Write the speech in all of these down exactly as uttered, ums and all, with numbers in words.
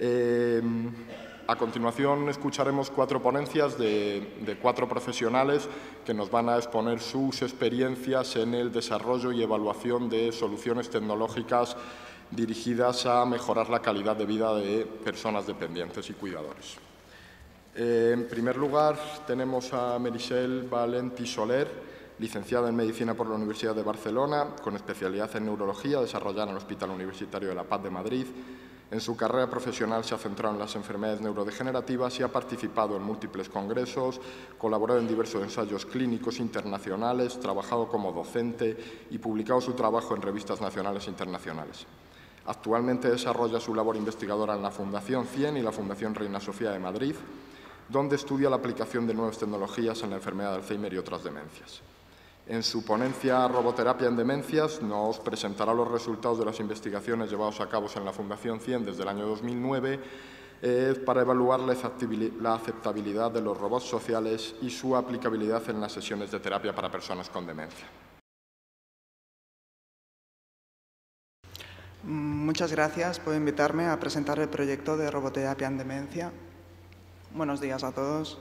Eh, a continuación escucharemos cuatro ponencias de, de cuatro profesionales que nos van a exponer sus experiencias en el desarrollo y evaluación de soluciones tecnológicas dirigidas a mejorar la calidad de vida de personas dependientes y cuidadores. Eh, en primer lugar, tenemos a Meritxell Valentí Soler, licenciada en Medicina por la Universidad de Barcelona, con especialidad en neurología, desarrollada en el Hospital Universitario de la Paz de Madrid. En su carrera profesional se ha centrado en las enfermedades neurodegenerativas y ha participado en múltiples congresos, colaborado en diversos ensayos clínicos internacionales, trabajado como docente y publicado su trabajo en revistas nacionales e internacionales. Actualmente desarrolla su labor investigadora en la Fundación cien y la Fundación Reina Sofía de Madrid, donde estudia la aplicación de nuevas tecnologías en la enfermedad de Alzheimer y otras demencias. En su ponencia Roboterapia en Demencias nos presentará los resultados de las investigaciones llevadas a cabo en la Fundación cien desde el año dos mil nueve eh, para evaluar la aceptabilidad de los robots sociales y su aplicabilidad en las sesiones de terapia para personas con demencia. Muchas gracias por invitarme a presentar el proyecto de Roboterapia en Demencia. Buenos días a todos.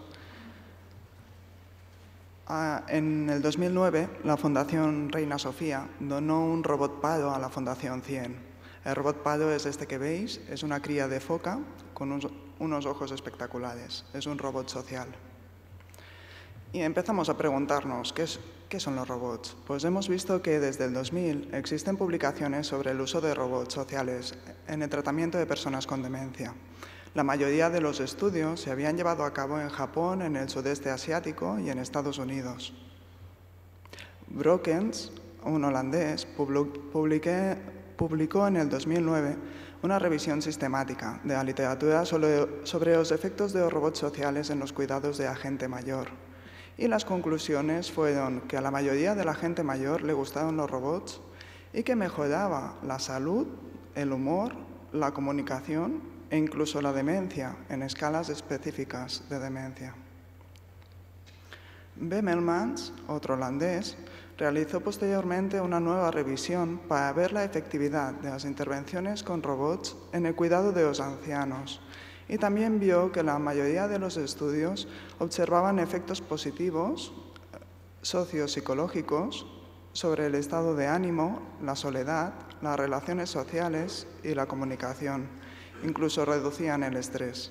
En el dos mil nueve, la Fundación Reina Sofía donó un robot Pado a la Fundación cien. El robot Pado es este que veis, es una cría de foca con unos, unos ojos espectaculares. Es un robot social. Y empezamos a preguntarnos, ¿qué, es, ¿qué son los robots? Pues hemos visto que desde el dos mil existen publicaciones sobre el uso de robots sociales en el tratamiento de personas con demencia. La mayoría de los estudios se habían llevado a cabo en Japón, en el sudeste asiático y en Estados Unidos. Brokens, un holandés, publiqué, publicó en el dos mil nueve una revisión sistemática de la literatura sobre, sobre los efectos de los robots sociales en los cuidados de la gente mayor. Y las conclusiones fueron que a la mayoría de la gente mayor le gustaban los robots y que mejoraba la salud, el humor, la comunicación e incluso la demencia en escalas específicas de demencia. Bemelmans, otro holandés, realizó posteriormente una nueva revisión para ver la efectividad de las intervenciones con robots en el cuidado de los ancianos y también vio que la mayoría de los estudios observaban efectos positivos sociopsicológicos sobre el estado de ánimo, la soledad, las relaciones sociales y la comunicación. Incluso reducían el estrés.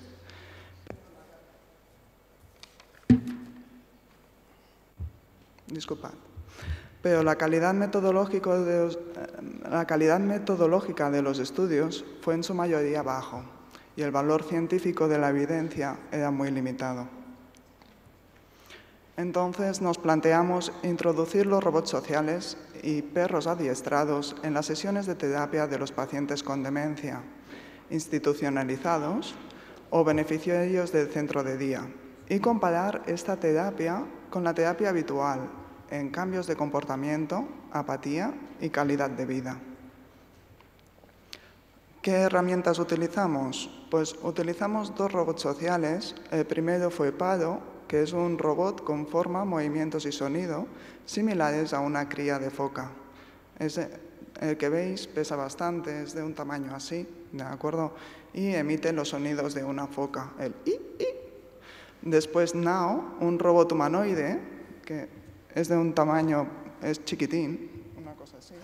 Disculpad. Pero la calidad metodológica de los, la calidad metodológica de los estudios fue en su mayoría bajo y el valor científico de la evidencia era muy limitado. Entonces nos planteamos introducir los robots sociales y perros adiestrados en las sesiones de terapia de los pacientes con demencia, institucionalizados o beneficiarios del centro de día, y comparar esta terapia con la terapia habitual en cambios de comportamiento, apatía y calidad de vida. ¿Qué herramientas utilizamos? Pues utilizamos dos robots sociales. El primero fue Pado, que es un robot con forma, movimientos y sonido similares a una cría de foca. Es el que veis pesa bastante, es de un tamaño así, ¿de acuerdo? Y emite los sonidos de una foca, el i, i. Después Nao, un robot humanoide, que es de un tamaño, es chiquitín, una cosa así,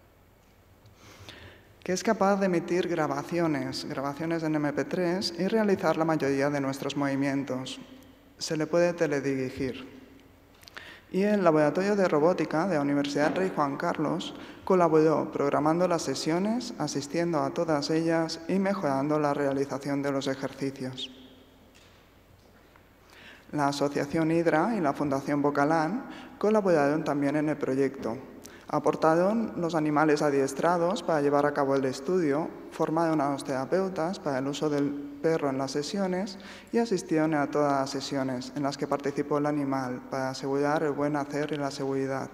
que es capaz de emitir grabaciones, grabaciones en eme pe tres y realizar la mayoría de nuestros movimientos. Se le puede teledirigir. Y el Laboratorio de Robótica de la Universidad Rey Juan Carlos colaboró programando las sesiones, asistiendo a todas ellas y mejorando la realización de los ejercicios. La Asociación Hydra y la Fundación Bocalán colaboraron también en el proyecto. Aportaron los animales adiestrados para llevar a cabo el estudio, formaron a los terapeutas para el uso del perro en las sesiones y asistieron a todas las sesiones en las que participó el animal para asegurar el buen hacer y la seguridad.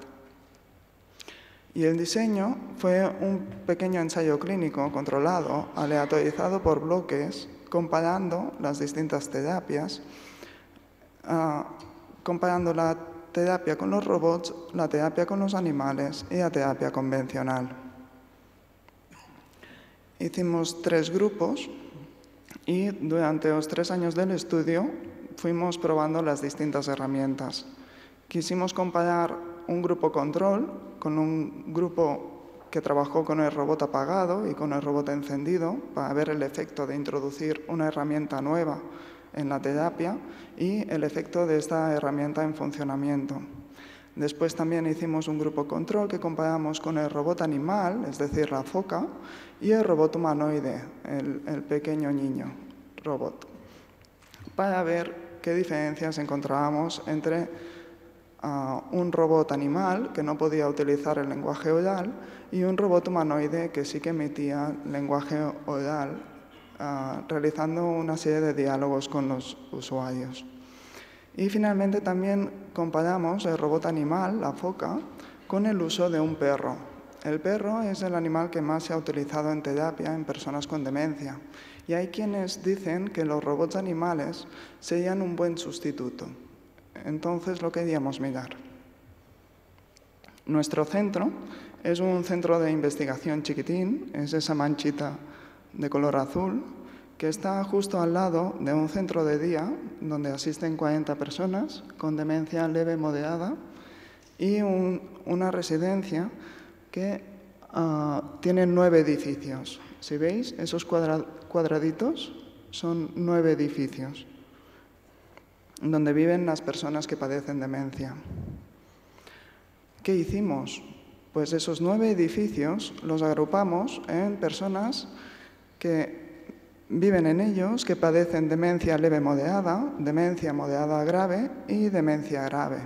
Y el diseño fue un pequeño ensayo clínico controlado, aleatorizado por bloques, comparando las distintas terapias, uh, comparando la terapia con los robots, la terapia con los animales y la terapia convencional. Hicimos tres grupos. Y durante los tres años del estudio fuimos probando las distintas herramientas. Quisimos comparar un grupo control con un grupo que trabajó con el robot apagado y con el robot encendido para ver el efecto de introducir una herramienta nueva en la terapia y el efecto de esta herramienta en funcionamiento. Después también hicimos un grupo control que comparamos con el robot animal, es decir, la foca, y el robot humanoide, el, el pequeño niño robot, para ver qué diferencias encontrábamos entre uh, un robot animal que no podía utilizar el lenguaje oral y un robot humanoide que sí que emitía lenguaje oral, uh, realizando una serie de diálogos con los usuarios. Y finalmente también comparamos el robot animal, la foca, con el uso de un perro. El perro es el animal que más se ha utilizado en terapia en personas con demencia. Y hay quienes dicen que los robots animales serían un buen sustituto. Entonces lo queríamos mirar. Nuestro centro es un centro de investigación chiquitín, es esa manchita de color azul, que está justo al lado de un centro de día donde asisten cuarenta personas con demencia leve moderada y un, una residencia que uh, tiene nueve edificios. Si veis, esos cuadra cuadraditos son nueve edificios donde viven las personas que padecen demencia. ¿Qué hicimos? Pues esos nueve edificios los agrupamos en personas que viven en ellos, que padecen demencia leve moderada, demencia moderada grave y demencia grave.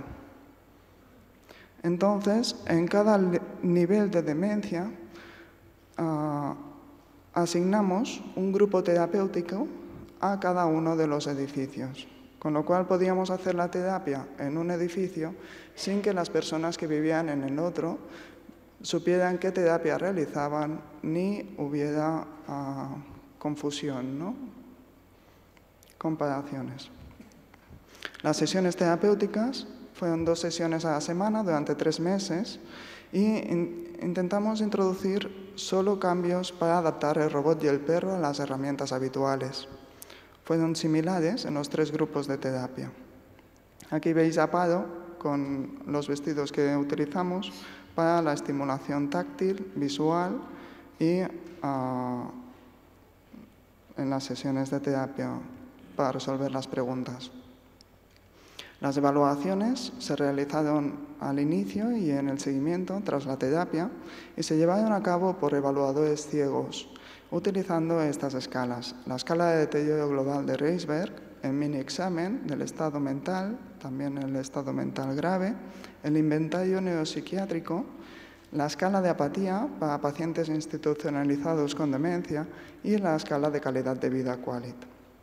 Entonces, en cada nivel de demencia uh, asignamos un grupo terapéutico a cada uno de los edificios, con lo cual podíamos hacer la terapia en un edificio sin que las personas que vivían en el otro supieran qué terapia realizaban ni hubiera uh, confusión, ¿no? Comparaciones. Las sesiones terapéuticas fueron dos sesiones a la semana durante tres meses y in intentamos introducir solo cambios para adaptar el robot y el perro a las herramientas habituales. Fueron similares en los tres grupos de terapia. Aquí veis a Paro con los vestidos que utilizamos para la estimulación táctil, visual y uh, en las sesiones de terapia para resolver las preguntas. Las evaluaciones se realizaron al inicio y en el seguimiento tras la terapia y se llevaron a cabo por evaluadores ciegos, utilizando estas escalas. La escala de deterioro global de Reisberg, el mini examen del estado mental, también el estado mental grave, el inventario neuropsiquiátrico, la escala de apatía para pacientes institucionalizados con demencia y la escala de calidad de vida Qualit.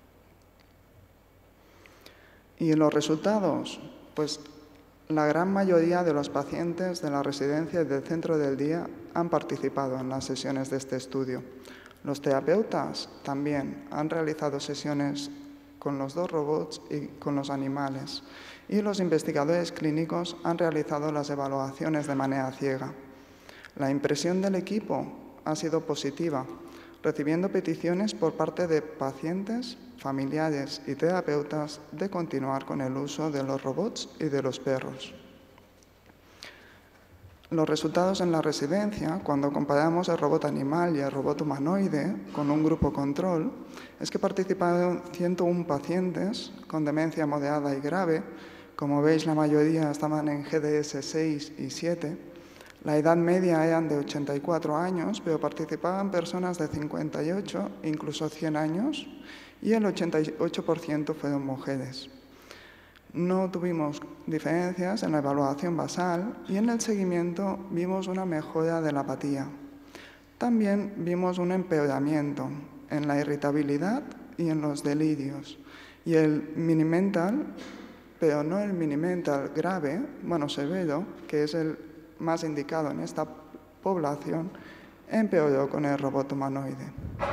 ¿Y los resultados? Pues la gran mayoría de los pacientes de la residencia y del centro del día han participado en las sesiones de este estudio. Los terapeutas también han realizado sesiones con los dos robots y con los animales. Y los investigadores clínicos han realizado las evaluaciones de manera ciega. La impresión del equipo ha sido positiva, recibiendo peticiones por parte de pacientes, familiares y terapeutas de continuar con el uso de los robots y de los perros. Los resultados en la residencia, cuando comparamos el robot animal y el robot humanoide con un grupo control, es que participaron ciento uno pacientes con demencia moderada y grave. Como veis, la mayoría estaban en G D S seis y siete. La edad media eran de ochenta y cuatro años, pero participaban personas de cincuenta y ocho, incluso cien años, y el ochenta y ocho por ciento fueron mujeres. No tuvimos diferencias en la evaluación basal y en el seguimiento vimos una mejora de la apatía. También vimos un empeoramiento en la irritabilidad y en los delirios. Y el mini-mental, pero no el mini-mental grave, bueno, severo, que es el más indicado en esta población, empeoró con el robot humanoide.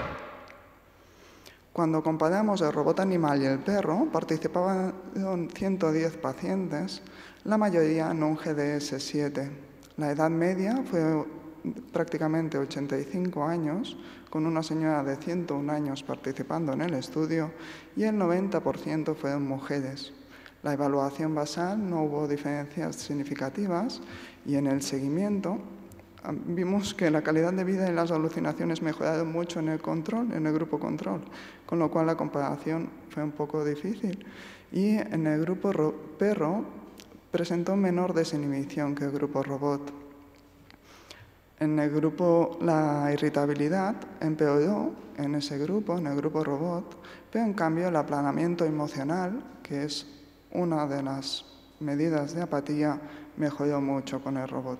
Cuando comparamos el robot animal y el perro, participaban ciento diez pacientes, la mayoría en un G D S siete. La edad media fue prácticamente ochenta y cinco años, con una señora de ciento un años participando en el estudio, y el noventa por ciento fueron mujeres. La evaluación basal no hubo diferencias significativas y en el seguimiento vimos que la calidad de vida y las alucinaciones mejoraron mucho en el control, en el grupo control, con lo cual la comparación fue un poco difícil. Y en el grupo perro presentó menor desinhibición que el grupo robot. En el grupo la irritabilidad empeoró en ese grupo, en el grupo robot, pero en cambio el aplanamiento emocional, que es una de las medidas de apatía, mejoró mucho con el robot.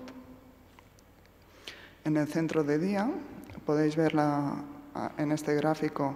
En el centro de día podéis ver la, en este gráfico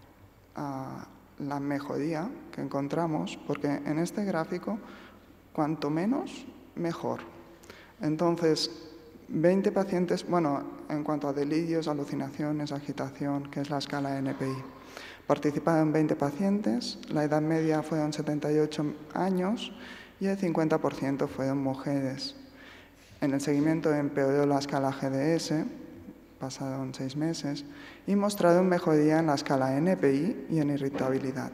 la mejoría que encontramos, porque en este gráfico cuanto menos, mejor. Entonces, veinte pacientes, bueno, en cuanto a delirios, alucinaciones, agitación, que es la escala N P I, participaron veinte pacientes, la edad media fueron setenta y ocho años y el cincuenta por ciento fueron mujeres. En el seguimiento empeoró la escala G D S, pasaron seis meses, y mostraron mejoría en la escala N P I y en irritabilidad.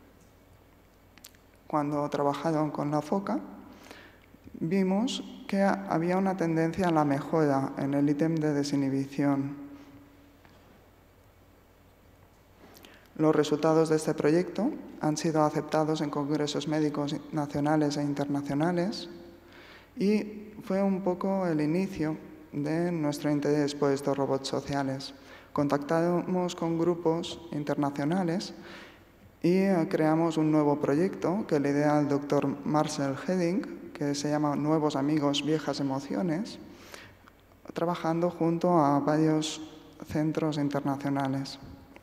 Cuando trabajaron con la foca, vimos que había una tendencia a la mejora en el ítem de desinhibición. Los resultados de este proyecto han sido aceptados en congresos médicos nacionales e internacionales y fue un poco el inicio de nuestro interés por estos robots sociales. Contactamos con grupos internacionales y creamos un nuevo proyecto que lidera el doctor Marcel Hedding, que se llama Nuevos Amigos, Viejas Emociones, trabajando junto a varios centros internacionales.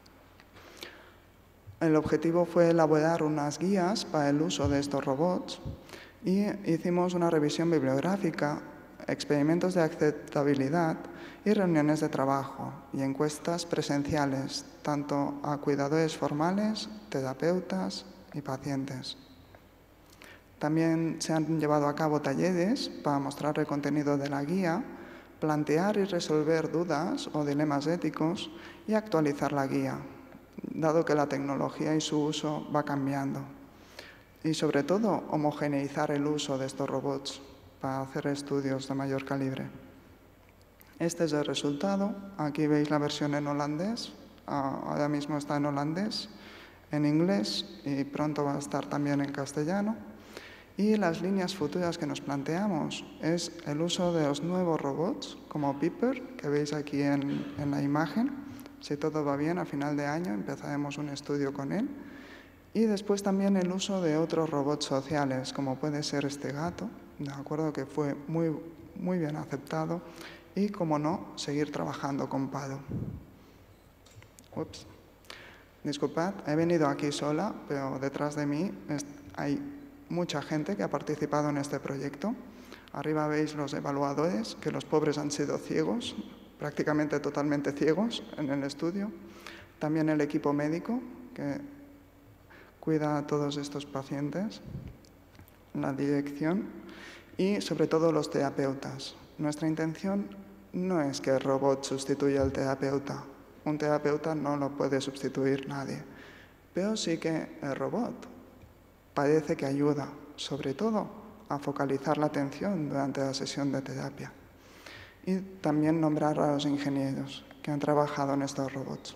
El objetivo fue elaborar unas guías para el uso de estos robots y hicimos una revisión bibliográfica, experimentos de aceptabilidad y reuniones de trabajo y encuestas presenciales, tanto a cuidadores formales, terapeutas y pacientes. También se han llevado a cabo talleres para mostrar el contenido de la guía, plantear y resolver dudas o dilemas éticos y actualizar la guía, dado que la tecnología y su uso va cambiando. Y sobre todo, homogeneizar el uso de estos robots para hacer estudios de mayor calibre. Este es el resultado. Aquí veis la versión en holandés. Ahora mismo está en holandés, en inglés y pronto va a estar también en castellano. Y las líneas futuras que nos planteamos es el uso de los nuevos robots, como Piper, que veis aquí en, en la imagen. Si todo va bien, a final de año empezaremos un estudio con él. Y después también el uso de otros robots sociales, como puede ser este gato, de acuerdo, que fue muy, muy bien aceptado. Y, como no, seguir trabajando con Pado. Ups. Disculpad, he venido aquí sola, pero detrás de mí hay mucha gente que ha participado en este proyecto. Arriba veis los evaluadores, que los pobres han sido ciegos, prácticamente totalmente ciegos en el estudio. También el equipo médico, que cuida a todos estos pacientes, la dirección y, sobre todo, los terapeutas. Nuestra intención no es que el robot sustituya al terapeuta. Un terapeuta no lo puede sustituir nadie. Pero sí que el robot parece que ayuda, sobre todo, a focalizar la atención durante la sesión de terapia. Y también nombrar a los ingenieros que han trabajado en estos robots.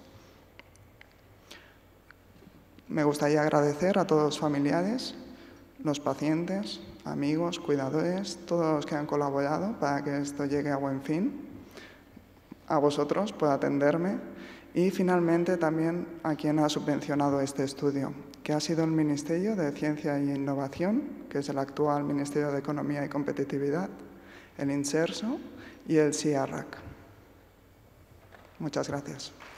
Me gustaría agradecer a todos los familiares, los pacientes, amigos, cuidadores, todos los que han colaborado para que esto llegue a buen fin, a vosotros por atenderme y finalmente también a quien ha subvencionado este estudio, que ha sido el Ministerio de Ciencia e Innovación, que es el actual Ministerio de Economía y Competitividad, el INSERSO y el C I A R A C. Muchas gracias.